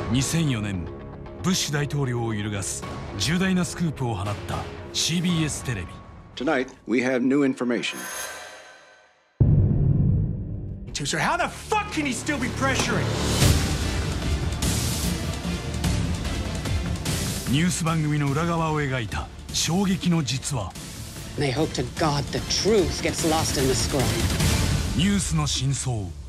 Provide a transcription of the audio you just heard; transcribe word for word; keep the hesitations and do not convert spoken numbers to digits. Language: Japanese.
にせんよねん、ブッシュ大統領を揺るがす重大なスクープを放った シービーエス テレビ。 Tonight we have new information. So how the fuck can he still be pressuring? ニュース番組の裏側を描いた衝撃の実話。 They hope to God the truth gets lost in the scroll. ニュースの真相。